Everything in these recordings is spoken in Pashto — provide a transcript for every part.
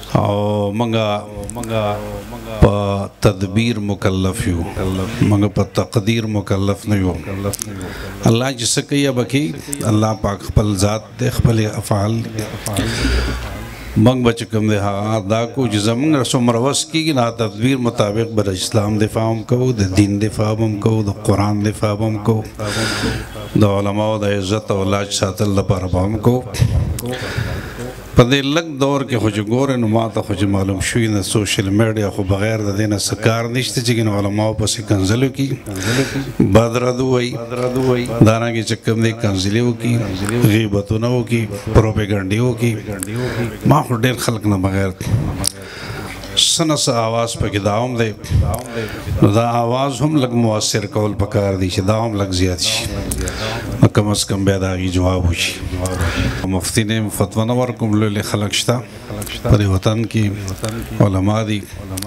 او منگا پا تدبیر مکلف یو منگا پا تقدیر مکلف نیو اللہ جسے کئی ابکی اللہ پاک خپل ذات دے خپل افعال منگ بچکم دے ہاں دا کو جزا منگ رسو مروس کی گی نا تدبیر مطابق بر اسلام دفاع ہم کو دا دین دفاع ہم کو دا قرآن دفاع ہم کو دا علماء دا عزت و لاج سات اللہ پر ہم کو پدے لگ دور کے خوش گورے نماتا خوش معلوم شوی نا سوشل میڈیا خو بغیر دا دینا سکار نشتے چکن علماء پسی کنزلو کی بدردو ہوئی دانا کی چکم دے کنزلیو کی غیبتونو کی پروپیگنڈیو کی ما خو دیر خلق نا بغیر سنہ سا آواز پا کی داوم دے دا آواز ہم لگ مؤثر کول پکار دی چی داوم لگ زیاد شی کم از کم بید آگی جواب ہو شی مفتی نے فتوہ نورکم لولی خلق شتا پر وطن کی علماء دی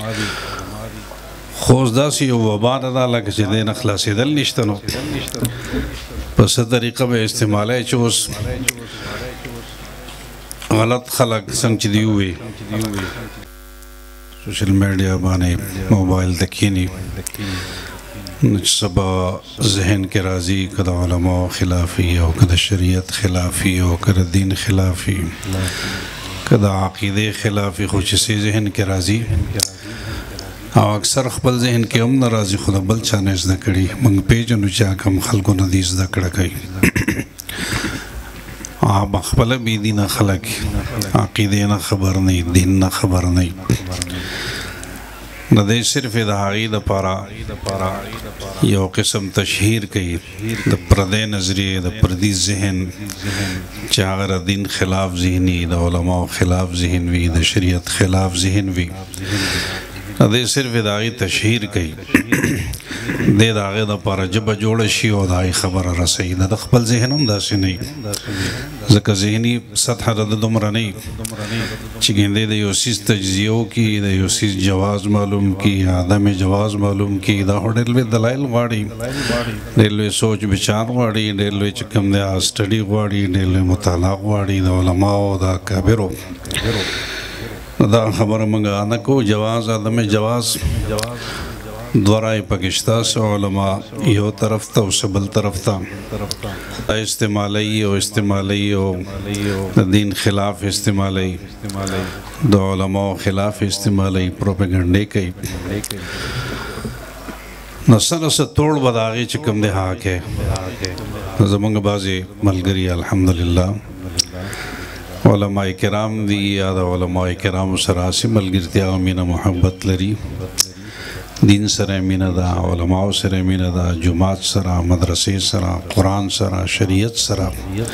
خوز دا سی وبان دا لکا چی دین اخلاصی دل نشتنو پس طریقہ بے استعمالے چوز غلط خلق سنگ چی دیوئے سوشل میڈیا بانے موبائل دکینی سبا ذہن کے راضی کدا علماء خلافی ہو کدا شریعت خلافی ہو کدا دین خلافی کدا عقیدے خلافی خوش سے ذہن کے راضی او اکثر خپل ذہن کے ام نرازی خدا بل چانے ازدکڑی منگ پیجنو چاکم خلقو ندیز دکڑکای آپ اخبر بیدی نہ خلق عقیدے نہ خبر نہیں دین نہ خبر نہیں نہ دے صرف دہائی دا پارا یو قسم تشہیر کئی دا پردے نظریے دا پردی ذہن چاگر دین خلاف ذہنی دا علماء خلاف ذہن وی دا شریعت خلاف ذہن وی نہ دے صرف دہائی تشہیر کئی دے داغے دا پارا جب جوڑ شی و دائی خبر رسائی دا خپل ذہنم دا سی نہیں ذکر ذہنی سطح دا دمرا نہیں چکن دے یو سیز تجزیو کی دے یو سیز جواز معلوم کی آدم جواز معلوم کی دا ریلوے دلائل غاڑی ریلوے سوچ بچار غاڑی ریلوے چکم دے اسٹڈی غاڑی ریلوے مطالعہ غاڑی دا علماء دا کابرو دا خبر منگا آنکو جواز آدم جواز دورائے پاکستان سے علماء یو طرف تا اسے بل طرف تا استعمالی ہو دین خلاف استعمالی دو علماء خلاف استعمالی پروپیگنڈے کئی نسل سے توڑ بداغی چکم دے حاک ہے زمانگ بازی ملگری الحمدللہ علماء کرام دی یا دا علماء کرام سراسی ملگرتی آمین محبت لری دین سر مینہ دا علماء سر مینہ دا جماعت سرا مدرسے سرا قرآن سرا شریعت سرا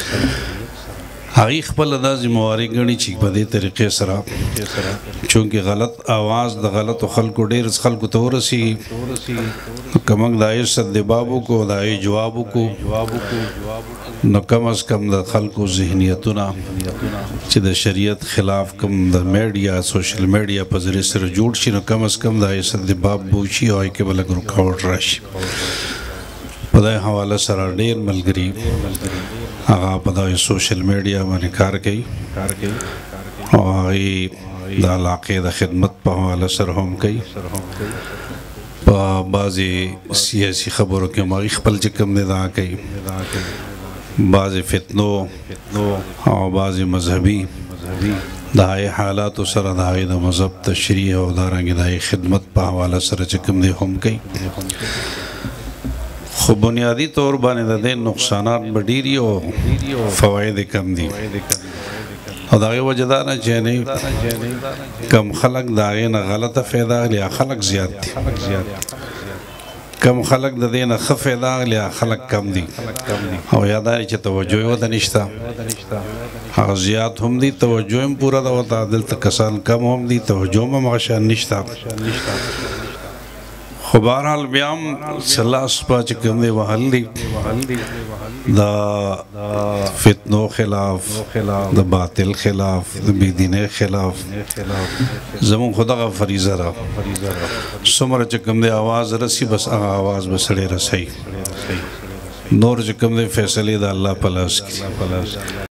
حقیق پل دا زمواری گنی چیک بدے طریقے سرا چونکہ غلط آواز دا غلط خلق و دیر خلق تو رسی کمک دائی صد بابو کو دائی جوابو کو نو کم از کم دا خلق و ذہنیتنا چی دا شریعت خلاف کم دا میڈیا سوشل میڈیا پذری سر جوڑ شی نو کم از کم دائی صد بابو چی آئی کے بلک رکاوٹ راشی پدائی حوالہ سرا دیر ملگری آغا پدائی سوشل میڈیا میں کار گئی اور آغای دا علاقے دا خدمت پا حوالہ سر ہم گئی پا بعضی سیاسی خبروں کے ماغی خپل چکم دے دا گئی بعضی فتنو اور بعضی مذہبی دائی حالات و سر دائی دا مذہب تشریح و دارنگی دائی خدمت پا حوالہ سر چکم دے ہم گئی خوب بنیادی طور بانے دا دے نقصانات بڑیری و فوائد کم دی اور داغی وجہ دانا چہنے کم خلق داغی نا غلط فیدہ لیا خلق زیاد دی کم خلق دا دینا خفیدہ لیا خلق کم دی اور یاداری چھ توجہ و دنشتا اور زیاد ہم دی توجہ ہم پورا دا ہوتا دل تکسان کم ہم دی توجہ میں مغشان نشتا خبارحال بیام صلاح سپا چکم دے وحل دی دا فتنو خلاف دا باطل خلاف دا بیدین خلاف زمان خدا کا فریضہ رہا سمر چکم دے آواز رسی بس آواز بسڑے رسی نور چکم دے فیصلی دا اللہ پلاس کی